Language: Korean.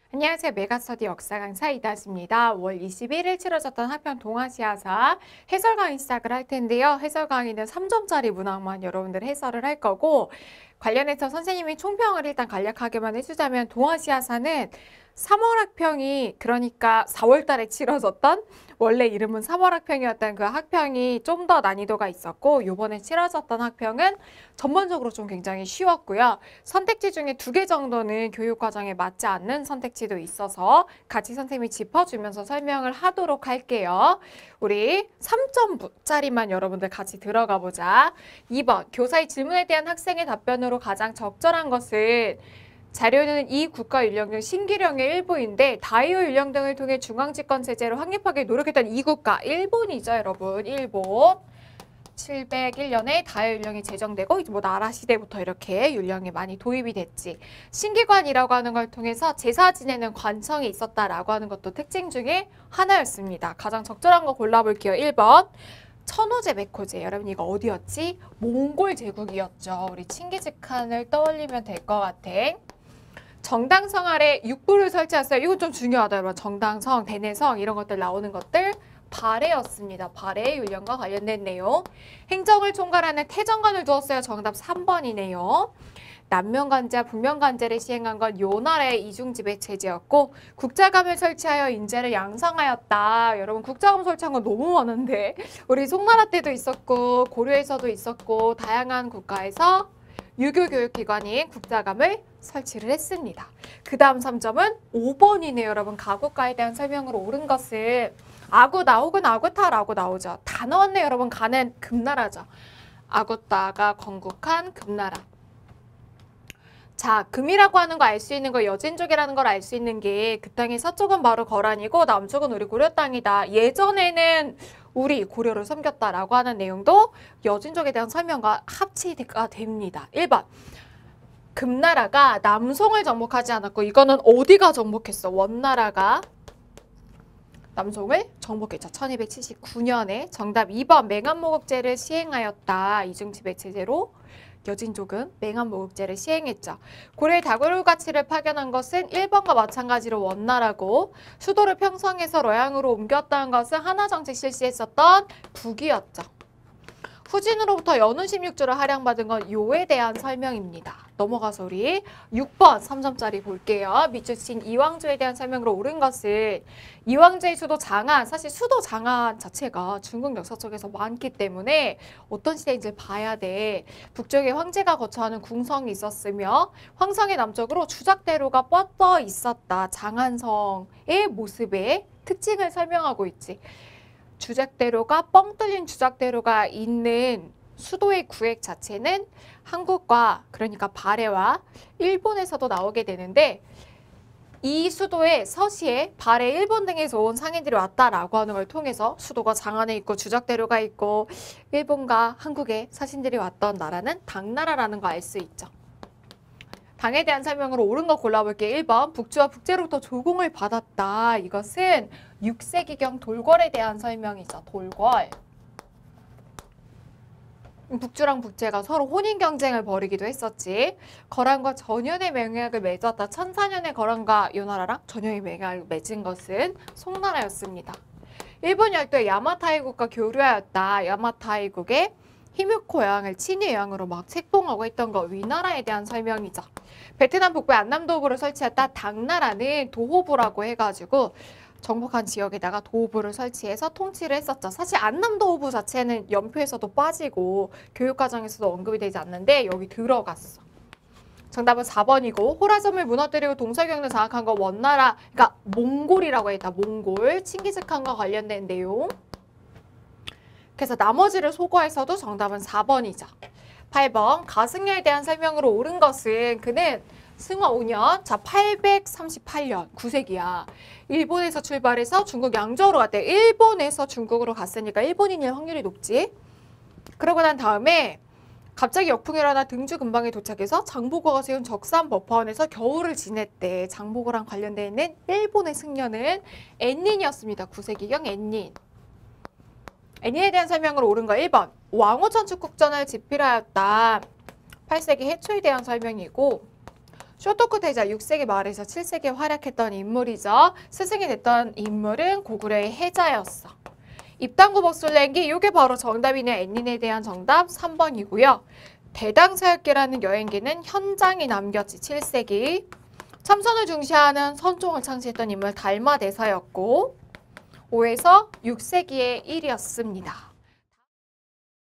안녕하세요. 메가스터디 역사 강사 이다지입니다. 5월 21일 치러졌던 한편 동아시아사 해설 강의 시작을 할 텐데요. 해설 강의는 3점짜리 문항만 여러분들 해설을 할 거고, 관련해서 선생님이 총평을 일단 간략하게만 해주자면, 동아시아사는 3월 학평이, 그러니까 4월 달에 치러졌던, 원래 이름은 3월 학평이었던 그 학평이 좀 더 난이도가 있었고, 요번에 치러졌던 학평은 전반적으로 좀 굉장히 쉬웠고요. 선택지 중에 2개 정도는 교육과정에 맞지 않는 선택지도 있어서 같이 선생님이 짚어주면서 설명을 하도록 할게요. 우리 3점짜리만 여러분들 같이 들어가 보자. 2번, 교사의 질문에 대한 학생의 답변으로 가장 적절한 것은 자료는 이 국가윤령 등 신기령의 일부인데 다이오윤령 등을 통해 중앙집권체제를 확립하게 노력했던 이 국가, 일본이죠, 여러분. 일본. 701년에 다이오윤령이 제정되고 뭐 나라 시대부터 이렇게 윤령이 많이 도입이 됐지. 신기관이라고 하는 걸 통해서 제사 지내는 관청이 있었다라고 하는 것도 특징 중에 하나였습니다. 가장 적절한 거 골라볼게요. 1번. 천호제 백호제. 여러분 이거 어디였지? 몽골 제국이었죠. 우리 칭기즈칸을 떠올리면 될 것 같아. 정당성 아래 육부를 설치했어요. 이건 좀 중요하다, 여러분. 정당성, 대내성 이런 것들 나오는 것들. 발해였습니다. 발해 윤령과 관련된 내용. 행정을 총괄하는 태정관을 두었어요. 정답 3번이네요. 남면관제와 북면관제를 시행한 건 요 나라의 이중지배 체제였고, 국자감을 설치하여 인재를 양성하였다. 여러분 국자감 설치한 건 너무 많은데 우리 송나라 때도 있었고 고려에서도 있었고 다양한 국가에서 유교 교육기관인 국자감을 설치를 했습니다. 그 다음 3점은 5번이네요. 여러분 가국가에 대한 설명으로 옳은 것은 아구다 혹은 아구타라고 나오죠. 다 넣었네요. 여러분 가는 금나라죠. 아구타가 건국한 금나라. 자, 금이라고 하는 거 알 수 있는 거, 여진족이라는 걸 알 수 있는 게 그 땅의 서쪽은 바로 거란이고 남쪽은 우리 고려 땅이다. 예전에는 우리 고려를 섬겼다라고 하는 내용도 여진족에 대한 설명과 합치가 됩니다. 1번. 금나라가 남송을 정복하지 않았고 이거는 어디가 정복했어? 원나라가 남송을 정복했죠. 1279년에. 정답 2번. 맹한모국제를 시행하였다. 이중지배체제로. 여진족은 맹한모국제를 시행했죠. 고려의 다구르 가치를 파견한 것은 1번과 마찬가지로 원나라고, 수도를 평성에서 뤄양으로 옮겼다는 것은 하나정책 실시했었던 북이었죠. 후진으로부터 연운 16조를 할양받은 건 요에 대한 설명입니다. 넘어가서 우리 6번 3점짜리 볼게요. 밑줄친 이왕조에 대한 설명으로 옳은 것은 이왕조의 수도 장안, 사실 수도 장안 자체가 중국 역사 쪽에서 많기 때문에 어떤 시대인지 봐야 돼. 북쪽에 황제가 거처하는 궁성이 있었으며 황성의 남쪽으로 주작대로가 뻗어 있었다. 장안성의 모습의 특징을 설명하고 있지. 주작대로가 뻥 뚫린 주작대로가 있는 수도의 구획 자체는 한국과, 그러니까 발해와 일본에서도 나오게 되는데, 이 수도의 서시에 발해, 일본 등에서 온 상인들이 왔다라고 하는 걸 통해서 수도가 장안에 있고 주작대로가 있고 일본과 한국에 사신들이 왔던 나라는 당나라라는 거 알 수 있죠. 당에 대한 설명으로 옳은 거 골라볼게요. 1번. 북주와 북제로부터 조공을 받았다. 이것은 6세기경 돌궐에 대한 설명이죠. 돌궐. 북주랑 북제가 서로 혼인 경쟁을 벌이기도 했었지. 거란과 전연의 맹약을 맺었다. 1004년에 거란과 이 나라랑 전연의 맹약을 맺은 것은 송나라였습니다. 일본 열도의 야마타이국과 교류하였다. 야마타이국의 히뮤코 여왕을 친위 여왕으로 막 책봉하고 했던 거 위나라에 대한 설명이죠. 베트남 북부에 안남도호부를 설치했다. 당나라는 도호부라고 해가지고 정복한 지역에다가 도호부를 설치해서 통치를 했었죠. 사실 안남도호부 자체는 연표에서도 빠지고 교육과정에서도 언급이 되지 않는데 여기 들어갔어. 정답은 4번이고, 호라섬을 무너뜨리고 동서경을 장악한 거 원나라, 그러니까 몽골이라고 했다. 몽골, 칭기즈칸과 관련된 내용. 그래서 나머지를 소거해서도 정답은 4번이죠. 8번. 가승려에 대한 설명으로 옳은 것은 그는 승화 5년, 자 838년, 9세기야. 일본에서 출발해서 중국 양저우로 갔대. 일본에서 중국으로 갔으니까 일본인일 확률이 높지. 그러고 난 다음에 갑자기 역풍이 일어나 등주 근방에 도착해서 장보고가 세운 적산 버퍼원에서 겨울을 지냈대. 장보고랑 관련되어 있는 일본의 승려는 앤닌이었습니다. 9세기경 앤닌. 앤닌에 대한 설명으로 옳은 거 1번. 왕호 천축국전을 집필하였다. 8세기 해초에 대한 설명이고, 쇼토크 대자 6세기 말에서 7세기에 활약했던 인물이죠. 스승이 됐던 인물은 고구려의 해자였어. 입당구 복술랭기, 이게 바로 정답이네. 앤린에 대한 정답 3번이고요. 대당사역기라는 여행기는 현장이 남겼지. 7세기. 참선을 중시하는 선종을 창시했던 인물 달마대사였고 5에서 6세기의 일이었습니다.